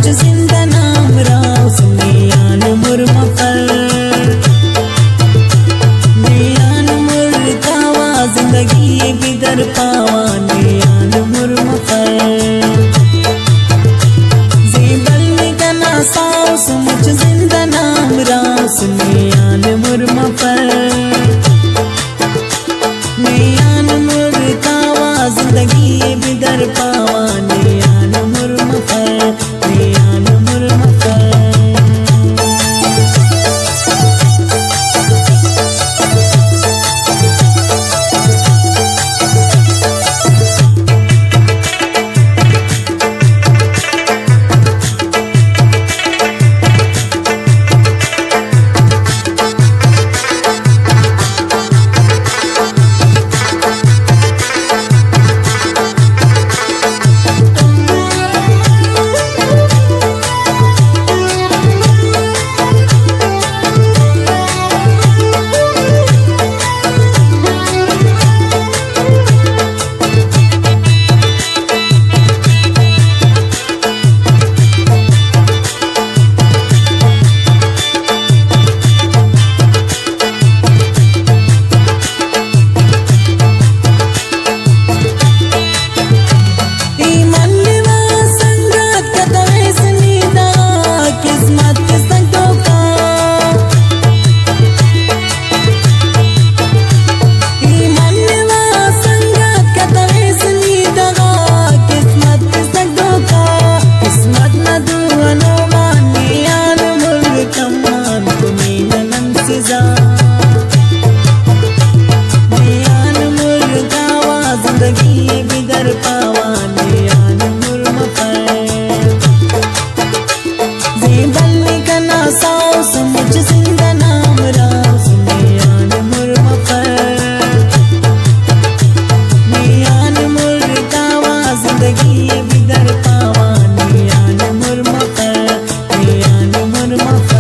जिंदा नाम राव सुनियान मुरमफर नियान मुर्दावा जिंदगी बिदर पावा नियान मुरमफर जेबल निगना साव सुमुच जिंदा नाम राव सुनियान मुरमफर नियान मुर्दावा जिंदगी बिदर पावा नियान मुरमफर नियान मुरमफर जिंदगी बिदर पावा नियान मुरमफर जेबल निगना साव सुमुच जिंदा नाम राव सुनियान मुरमफर नियान मुर्दावा जिंदगी बिदर पावा नियान मुरमफर नियान मुरमफर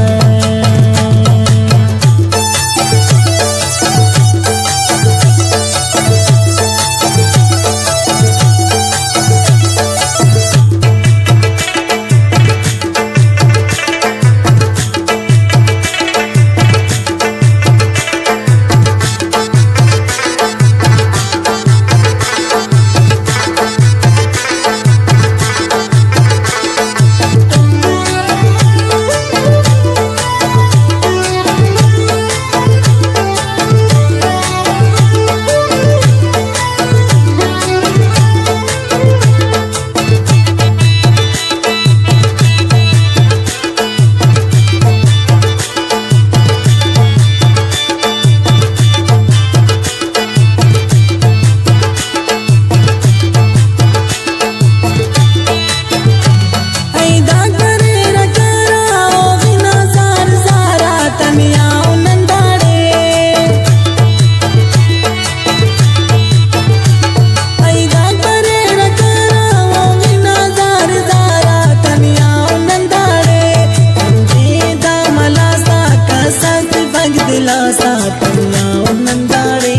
दिलासा तन्या नंदारे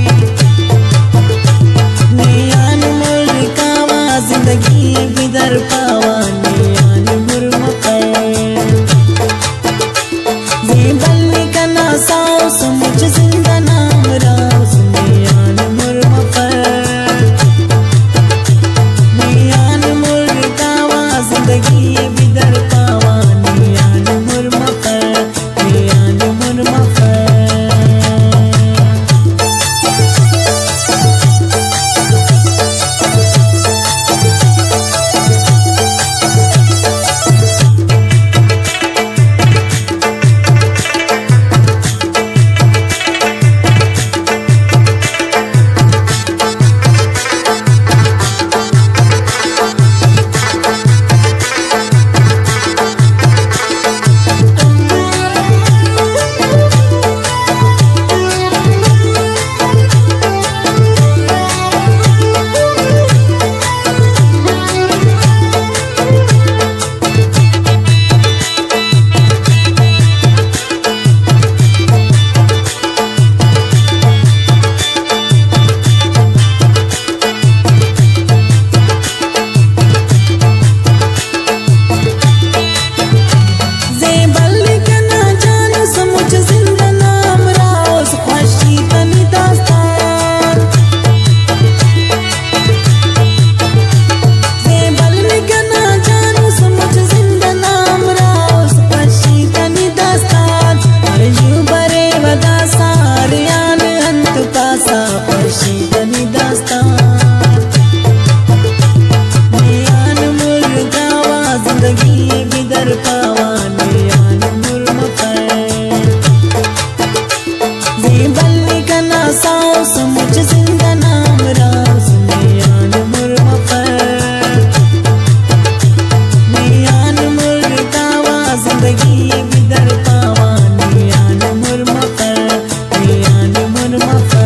नियान मुर्दावा जिंदगी बिदर पावा नियान मुरमफर जेबल निगना साव सुमुच जिंदा नाम राव सुनियान मुरमफर नियान मुर्दावा जिंदगी बिदर पावा नियान मुरमफर नियान मुरमफर नूर मफा